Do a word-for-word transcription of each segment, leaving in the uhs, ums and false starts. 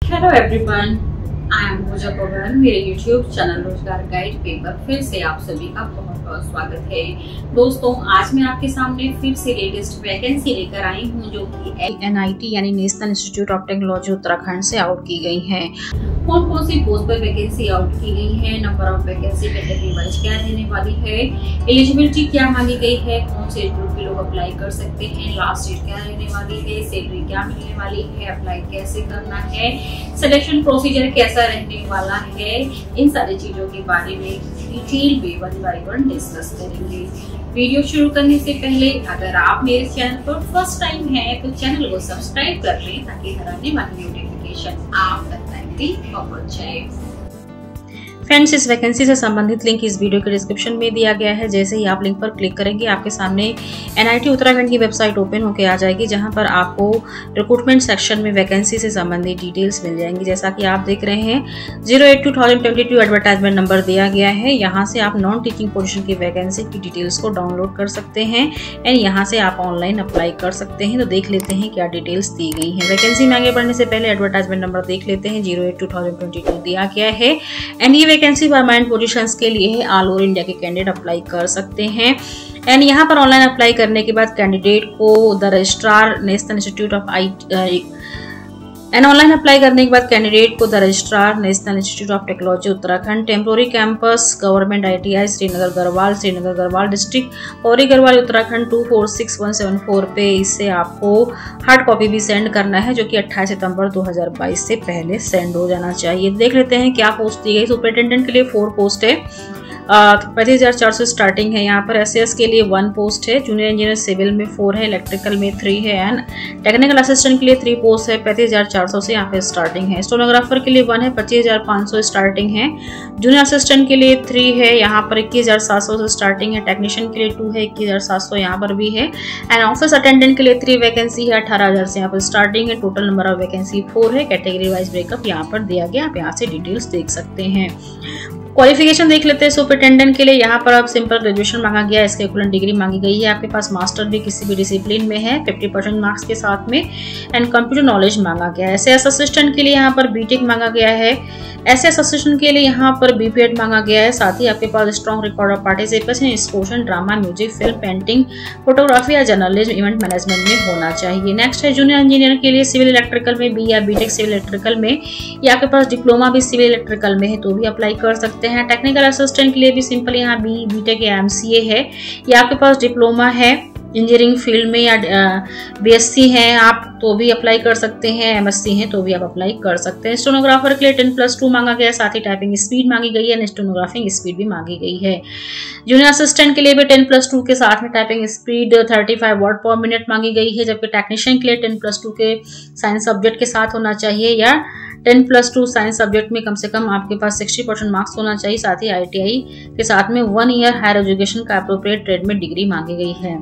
Hello everyone, I am Pooja Pawan. मेरे YouTube channel रोजगार guide पे पर फिर से आप सभी का बहुत बहुत स्वागत है। दोस्तों, आज मैं आपके सामने फिर से लेटेस्ट वैकेंसी लेकर आई हूँ जो कि एन आई टी यानी national institute of technology Uttarakhand से आउट की गई है। कौन कौन सी पोस्ट पर वैकेंसी आउट की गई है, number of vacancy category wise क्या रहने वाली है, एलिजिबिलिटी क्या मांगी गई है, कौन से ग्रुप के लोग अप्लाई कर सकते हैं, लास्ट डेट क्या रहने वाली है, सैलरी क्या मिलने वाली है, अप्लाई कैसे करना है, सिलेक्शन प्रोसीजर कैसा रहने वाला है, इन सारी चीजों के बारे में डिटेल में वन बाय वन डिस्कस करेंगे। वीडियो शुरू करने से पहले अगर आप मेरे चैनल पर फर्स्ट टाइम हैं तो चैनल को सब्सक्राइब कर लें ताकि हर आने वाली नोटिफिकेशन आप तक टाइमली पहुंच जाए। फ्रेंड्स, इस वैकेंसी से संबंधित लिंक इस वीडियो के डिस्क्रिप्शन में दिया गया है। जैसे ही आप लिंक पर क्लिक करेंगे आपके सामने एन आई टी उत्तराखंड की वेबसाइट ओपन होकर आ जाएगी, जहां पर आपको रिक्रूटमेंट सेक्शन में वैकेंसी से संबंधित डिटेल्स मिल जाएंगी। जैसा कि आप देख रहे हैं zero eight two thousand twenty two advertisement number दिया गया है। यहाँ से आप नॉन टीचिंग पोजीशन की वैकेंसी की डिटेल्स को डाउनलोड कर सकते हैं एंड यहाँ से आप ऑनलाइन अप्लाई कर सकते हैं। तो देख लेते हैं क्या डिटेल्स दी गई है। वैकेंसी में आगे बढ़ने से पहले एडवर्टाइजमेंट नंबर देख लेते हैं। Zero eight two thousand twenty two दिया गया है एंड ये वैकेंसी परमानेंट पोजीशंस के लिए है। ऑल ओवर इंडिया के कैंडिडेट अप्लाई कर सकते हैं एंड यहाँ पर ऑनलाइन अप्लाई करने के बाद कैंडिडेट को the registrar national institute of I and online apply करने के बाद कैंडिडेट को the registrar national institute of technology Uttarakhand temporary campus government I T I Srinagar Garhwal Srinagar Garhwal district Pauri Garhwal Uttarakhand two four six one seven four पे इससे आपको हार्ड कॉपी भी send करना है, जो कि अट्ठाईस सितंबर दो हज़ार बाईस से पहले सेंड हो जाना चाहिए। देख लेते हैं क्या पोस्ट दी गई। सुपरिटेंडेंट के लिए फोर पोस्ट है, पैंतीस हजार चार सौ स्टार्टिंग है। यहाँ पर एस सी एस के लिए वन पोस्ट है, जूनियर इंजीनियर सिविल में फोर है, इलेक्ट्रिकल में थ्री है एंड टेक्निकल असिस्टेंट के लिए थ्री पोस्ट है, पैंतीस हजार चार सौ से यहाँ पे स्टार्टिंग है। स्टेनोग्राफर के लिए वन है, पच्चीस हजार पाँच सौ स्टार्टिंग है। जूनियर असिस्टेंट के लिए थ्री है, यहाँ पर इक्कीस हजार सात सौ से स्टार्टिंग है। टेक्नीशियन के लिए टू है, इक्कीस हजार सात सौ यहाँ पर भी है एंड ऑफिस अटेंडेंट के लिए थ्री वैकेंसी है, अठारह हजार से यहाँ पर स्टार्टिंग है। Total number of vacancy four है। कैटेगरी वाइज ब्रेकअप यहाँ पर दिया गया, आप यहाँ से डिटेल्स देख सकते हैं। क्वालिफिकेशन देख लेते हैं। सुपरिटेंडेंट के लिए यहाँ पर आप सिंपल ग्रेजुएशन मांगा गया है, इसके इक्विवेलेंट डिग्री मांगी गई है। आपके पास मास्टर भी किसी भी डिसिप्लिन में है फिफ्टी परसेंट मार्क्स के साथ में एंड कंप्यूटर नॉलेज मांगा गया है। एस एस असिस्टेंट के लिए यहाँ पर बीटेक मांगा गया है। एस एस असिस्टेंट के लिए यहाँ पर बी पी एड मांगा गया है। साथ ही आपके पास strong record of participation in sports, drama, music, film, painting, photography या जर्नलिज्म, इवेंट मैनेजमेंट में होना चाहिए। नेक्स्ट है जूनियर इंजीनियर के लिए सिविल इलेक्ट्रिकल में बी या बीटेक सिविल इलेक्ट्रिकल में, या आपके पास डिप्लोमा भी सिविल इलेक्ट्रिकल में है तो भी अप्लाई कर सकते हैं। टेक्निकल असिस्टेंट के लिए भी सिंपल यहाँ बी बीटेक या एमसीए है, या आपके पास डिप्लोमा है इंजीनियरिंग फील्ड में या बीएससी है आप तो भी अप्लाई कर सकते हैं, एमएससी है तो भी आप अप्लाई कर सकते हैं। स्टेनोग्राफर के लिए टेन प्लस टू मांगा गया है, साथ ही टाइपिंग स्पीड मांगी गई है, स्टेनोग्राफिंग स्पीड भी मांगी गई है। जूनियर असिस्टेंट के लिए भी टेन प्लस टू के साथ में typing speed thirty five word per minute मांगी गई है, जबकि टेक्नीशियन के लिए टेन प्लस टू के साइंस सब्जेक्ट के साथ होना चाहिए या ten plus two science subject में कम से कम आपके पास सिक्सटी परसेंट मार्क्स होना चाहिए। साथ ही आई टी आई के साथ में वन ईयर हायर एजुकेशन का अप्रोप्रिएट ट्रेड में डिग्री मांगी गई है।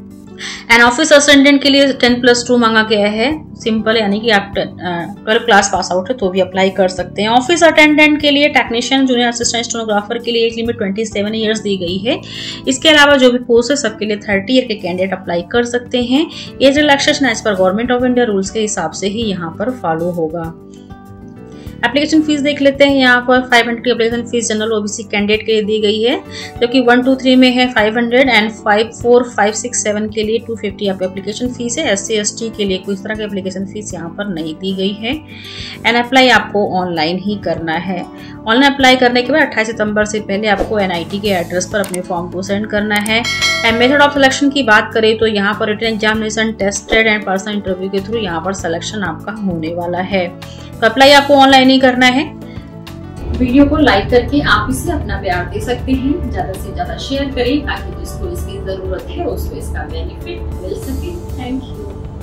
एंड ऑफिस असिस्टेंट के लिए टेन प्लस टू मांगा गया है, सिंपल यानी कि आप ट्वेल्थ क्लास पास आउट है तो भी अप्लाई कर सकते हैं। ऑफिस अटेंडेंट के लिए टेक्नीशियन, जूनियर असिस्टेंट, स्टेनोग्राफर के लिए age limit twenty seven years दी गई है। इसके अलावा जो भी पोस्ट है सबके लिए थर्टी ईयर के कैंडिडेट अप्लाई कर सकते हैं। Age relaxation as per government of India rules के हिसाब से ही यहाँ पर फॉलो होगा। एप्लीकेशन फीस देख लेते हैं। यहाँ पर फाइव हंड्रेड की application fees general OBC candidate के लिए दी गई है, जबकि वन टू थ्री में है five hundred and five four five six seven के लिए टू फिफ्टी आपकी एप्लीकेशन फीस है। एस सी एस टी के लिए कोई इस तरह की एप्लीकेशन फीस यहाँ पर नहीं दी गई है एंड अप्लाई आपको ऑनलाइन ही करना है। ऑनलाइन अप्लाई करने के बाद अट्ठाईस सितंबर से पहले आपको एन आई टी के एड्रेस पर अपने फॉर्म को सेंड करना है। एंड मेथड ऑफ सिलेक्शन की बात करें तो यहाँ पर written examination, tested and personal interview के थ्रू यहाँ पर सिलेक्शन आपका होने वाला है। तो अप्लाई आपको ऑनलाइन ही करना है। वीडियो को लाइक करके आप इसे अपना प्यार दे सकते हैं, ज्यादा से ज्यादा शेयर करें ताकि जिसको इसकी जरूरत है उसको इसका बेनिफिट मिल सके। Thank you.